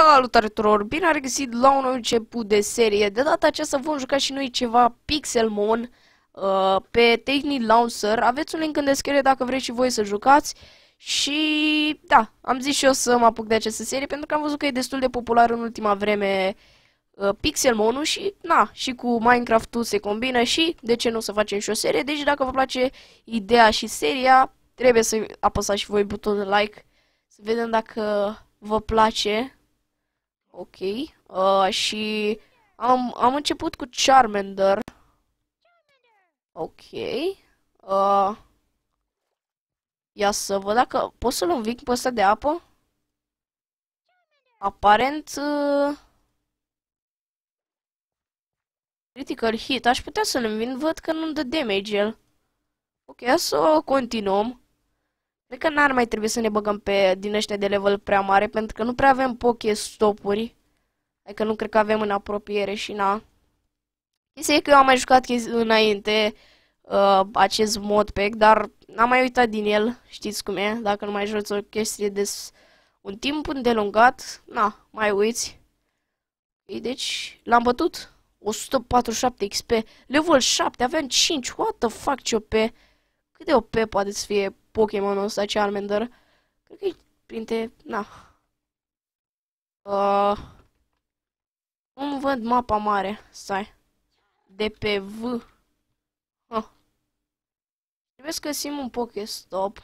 Salutare tuturor! Bine am regăsit la un nou început de serie. De data aceasta vom juca și noi ceva Pixelmon pe Technic Launcher. Aveți un link în descriere dacă vreți și voi să jucați. Și da, am zis și eu să mă apuc de această serie pentru că am văzut că e destul de popular în ultima vreme Pixelmon-ul și na, și cu Minecraft-ul se combină și de ce nu să facem și o serie. Deci dacă vă place ideea și seria, trebuie să apăsați și voi butonul de like. Să vedem dacă vă place. Ok. Și am început cu Charmander. Ok. Ia să văd dacă pot să-l înving pe ăsta de apă. Aparent critical hit. Aș putea să-l înving. Văd că nu-mi dă damage el. Ok, să continuăm. Cred că n-ar mai trebui să ne băgăm pe din ăștia de level prea mare, pentru că nu prea avem Pokestopuri. Adică nu cred că avem în apropiere și na. Chestia e că eu am mai jucat înainte acest modpack, dar n-am mai uitat din el, știți cum e, dacă nu mai joci o chestie de un timp îndelungat, na, mai uiți. Deci, l-am bătut, 147 XP, level 7, aveam 5, what the fuck, ce OP. Cât de OP poate să fie Pokémonul ăsta, Charmander? Cred că e printre, na. Nu văd mapa mare, stai. De pe V. Trebuie să găsim un Pokestop.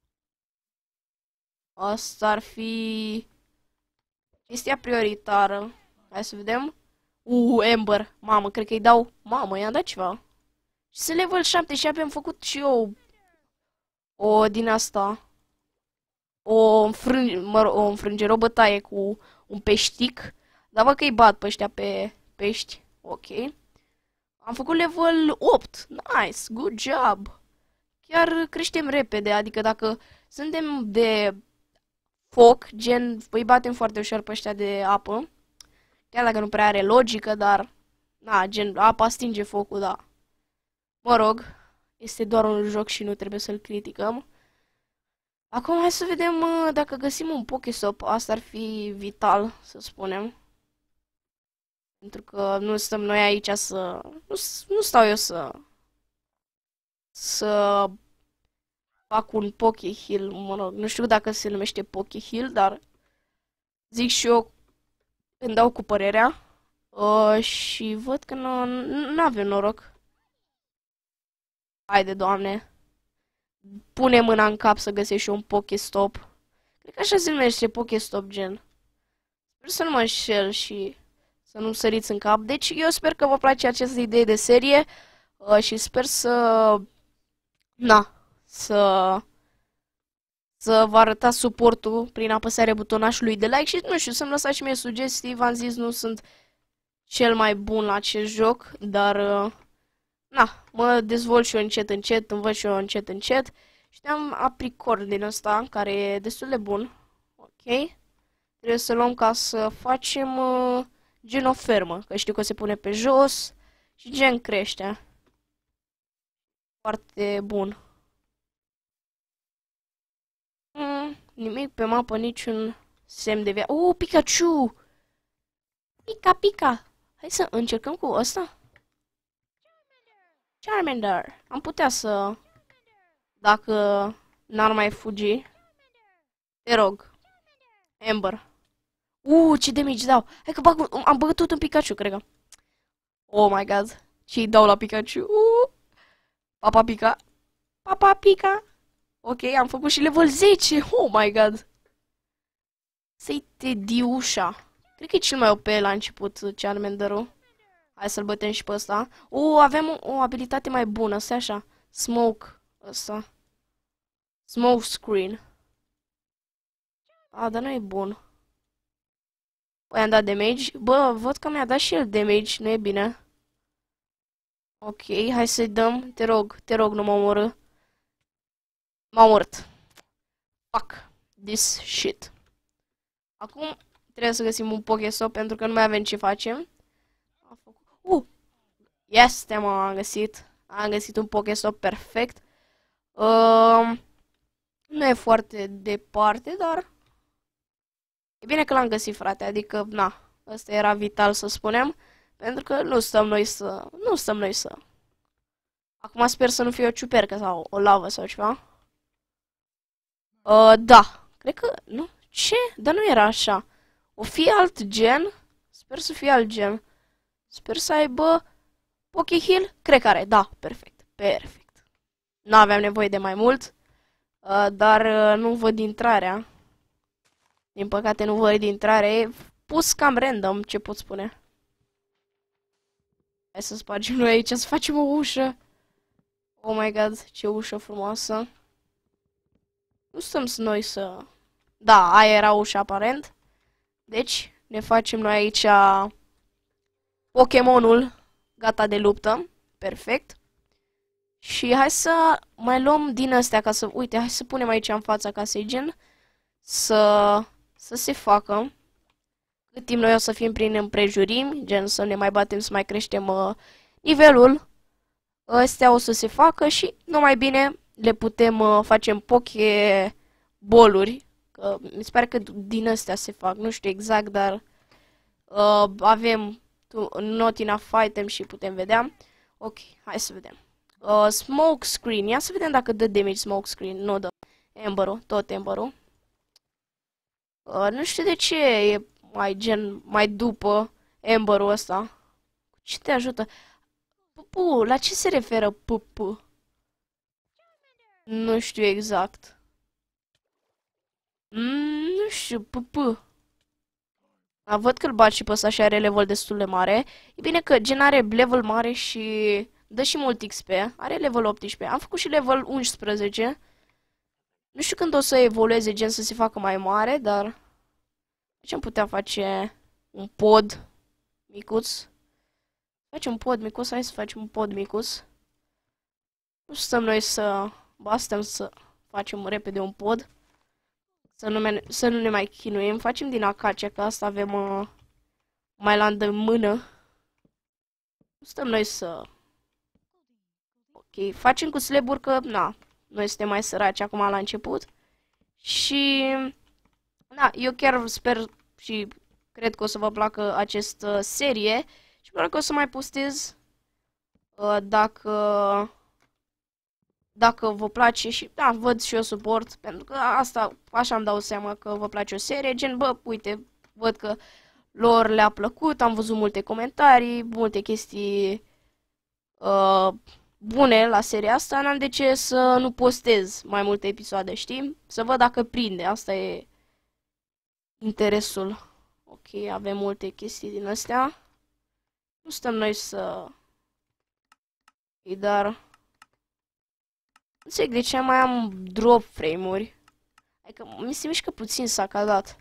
Asta ar fi chestia prioritară. Hai să vedem. Ember. Mamă, cred că îi dau. Mamă, i-am dat ceva. Și sunt level 7 și abia am făcut și eu o din asta. O înfrângere, o bătaie cu un peștic. Dar văd că îi bat pe ăștia pe pești. Ok. Am făcut level 8. Nice, good job. Chiar creștem repede, adică dacă suntem de foc, gen, îi batem foarte ușor pe ăștia de apă. Chiar dacă nu prea are logică, dar, na, gen, apa stinge focul, da. Mă rog, este doar un joc și nu trebuie să-l criticăm. Acum hai să vedem dacă găsim un Pokestop, asta ar fi vital, să spunem. Pentru că nu stăm noi aici să... Nu stau eu să fac un Pokehill, mă rog, nu știu dacă se numește Pokehill, dar zic și eu, îmi dau cu părerea. Și văd că nu avem noroc. Haide, Doamne. Pune mâna în cap să găsești un Pokestop. Cred că așa se numește Pokestop, gen. Sper să nu mă înșel și să nu săriți în cap. Deci eu sper că vă place această idee de serie și sper na, să vă arătați suportul prin apăsarea butonașului de like și nu știu, să-mi lăsați și mie sugestii. V-am zis, nu sunt cel mai bun la acest joc, dar na, mă dezvolt și eu încet încet, învăț și eu încet încet. Și am apricord din ăsta care e destul de bun. Ok. Trebuie să luăm ca să facem gen o fermă, că știu că se pune pe jos și gen crește. Foarte bun. Nimic pe mapă, niciun semn de viață. Pikachu! Pica, pica! Hai să încercăm cu ăsta. Charmander! Am putea să... Dacă n-ar mai fugi. Te rog. Ember. Ce damage dau! Hai că am bătut un Pikachu, cred că. Oh my god. Ce-i dau la Pikachu? Papa Pica. Papa Pica. Ok, am făcut și level 10. Oh my god. Să-i Tediușa. Cred că e cel mai OP la început Charmander-ul. Hai să-l bătem și pe ăsta. Avem o abilitate mai bună, stai așa. Smoke ăsta. Smoke screen. Dar nu e bun. Păi am dat damage. Bă, văd că mi-a dat și el damage, nu e bine. Ok, hai să-i dăm. Te rog, nu mă omorâ. M-a omorât. Fuck this shit. Acum trebuie să găsim un Pokestop pentru că nu mai avem ce facem. Este, am găsit. Am găsit un Pokestop perfect. Nu e foarte departe, dar E bine că l-am găsit, frate, adică, na, ăsta era vital să spunem, pentru că nu stăm noi să... Nu stăm noi să... Acum sper să nu fie o ciupercă sau o lavă sau ceva. Da, cred că... Nu? Ce? Dar nu era așa. O fi alt gen? Sper să fie alt gen. Sper să aibă... Pokehill? Cred că are, da, perfect, perfect. N-aveam nevoie de mai mult, dar nu văd intrarea. Din păcate nu văd intrarea, e pus cam random, ce pot spune. Hai să spargem noi aici, să facem o ușă. Oh my god, ce ușă frumoasă. Nu stăm noi să... Da, aia era ușa aparent. Deci, ne facem noi aici Pokemonul gata de luptă. Perfect. Și hai să mai luăm din astea ca să... Uite, hai să punem aici în fața casei gen. Să se facă. Cât timp noi o să fim prin împrejurimi, gen să ne mai batem, să mai creștem nivelul. Astea o să se facă și numai bine le putem face în Pokeboluri. Mi se pare că din astea se fac, nu știu exact, dar avem not enough item și putem vedea. Ok, hai să vedem. Smoke screen, ia să vedem dacă dă damage smoke screen, nu dă. Ember-ul, tot Ember-ul. Nu știu de ce e mai după Ember-ul ăsta. Ce te ajută? Pupu, la ce se referă pupu? Nu știu exact. Nu știu, pupu. Văd că îl bat și pe ăsta și are level destul de mare. E bine că gen are level mare și dă și mult XP. Are level 18. Am făcut și level 11. Nu știu când o să evolueze gen să se facă mai mare, dar... Ce am putea face un pod micuț? Facem un pod micuț, hai să facem un pod micuț. Nu stăm noi să bastăm să facem repede un pod. Să nu ne mai chinuim. Facem din acacia, că asta avem mai la îndemână. Nu stăm noi să... Ok, facem cu slaburi că, na, noi suntem mai săraci acum la început. Și... Da, eu chiar sper și cred că o să vă placă această serie. Și probabil că o să mai postez dacă vă place și, da, văd și eu suport, pentru că asta, așa îmi dau seama că vă place o serie, gen, bă, uite, văd că lor le-a plăcut, am văzut multe comentarii, multe chestii bune la seria asta, n-am de ce să nu postez mai multe episoade, știi? Să văd dacă prinde, asta e interesul. Ok, avem multe chestii din astea. Nu stăm noi să... Dar... Nu înțeleg de ce mai am drop frame-uri. Adică mi se mișcă puțin sacadat.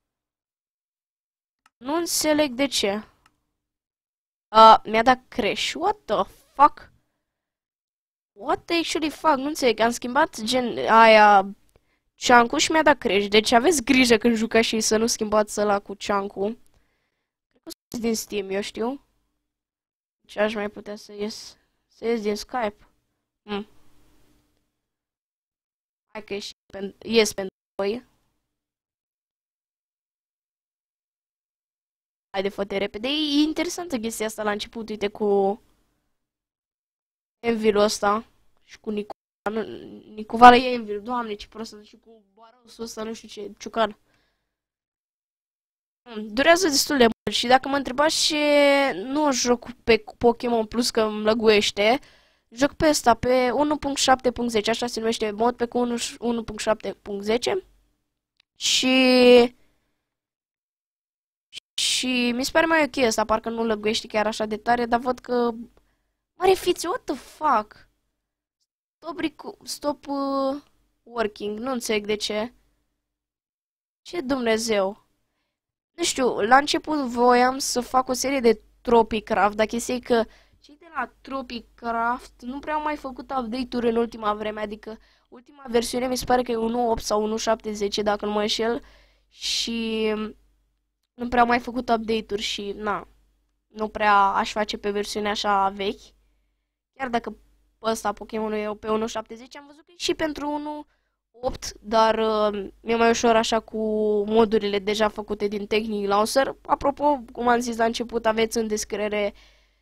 Nu înțeleg de ce. Mi-a dat crash. What the fuck? What the actually fuck? Nu înțeleg. Am schimbat gen aia chunk-ul și mi-a dat crash. Deci aveți grijă când jucați și să nu schimbați ăla cu chunk-ul. Cred că o să din Steam, eu știu. Ce aș mai putea să ies? Să ies din Skype. Hai că ies pentru voi. Haide, fă-te repede. E interesantă chestia asta la început, uite, cu Envil-ul ăsta și cu Nicovala e Envil, doamne, ce prostă, și cu Barosul ăsta, nu știu ce, ciucan. Durează destul de mult și dacă mă întrebați ce nu joc pe Pokémon Plus că îmi lăguiește, joc pe ăsta, pe 1.7.10, așa se numește mod, pe 1.7.10 și mi se pare mai ok ăsta, parcă nu lăguiește chiar așa de tare, dar văd că... Mare fițe, what the fuck? Stop working, nu înțeleg de ce. Ce Dumnezeu? Nu știu, la început voiam să fac o serie de Tropicraft, dar chestia e că cei de la Tropicraft nu prea au mai făcut update-uri în ultima vreme, adică ultima versiune mi se pare că e 1.8 sau 1.7.10 dacă nu mă înșel și nu prea au mai făcut update-uri și na, nu prea aș face pe versiunea așa vechi. Chiar dacă ăsta Pokémonul e pe 1.7.10, am văzut că e și pentru 8, dar mi-e mai ușor așa cu modurile deja făcute din Technic Launcher. Apropo, cum am zis la început, aveți în descriere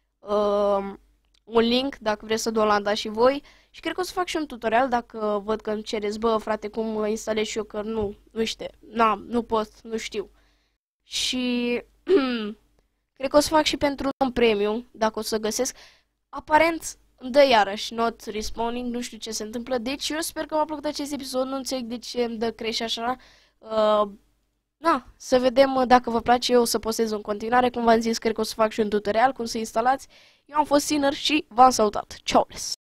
un link dacă vreți să downloadați și voi. Și cred că o să fac și un tutorial dacă văd că îmi cereți, bă, frate, cum instalez și eu, că nu știu, nu pot, nu știu. Și cred că o să fac și pentru un premium, dacă o să găsesc. Aparent îmi dă iarăși not respawning, nu știu ce se întâmplă. Deci eu sper că v-a plăcut acest episod, nu înțeleg de ce îmi dă crash așa. Să vedem dacă vă place, eu o să postez în continuare. Cum v-am zis, cred că o să fac și un tutorial cum să instalați. Eu am fost Sinner și v-am salutat. Ciao!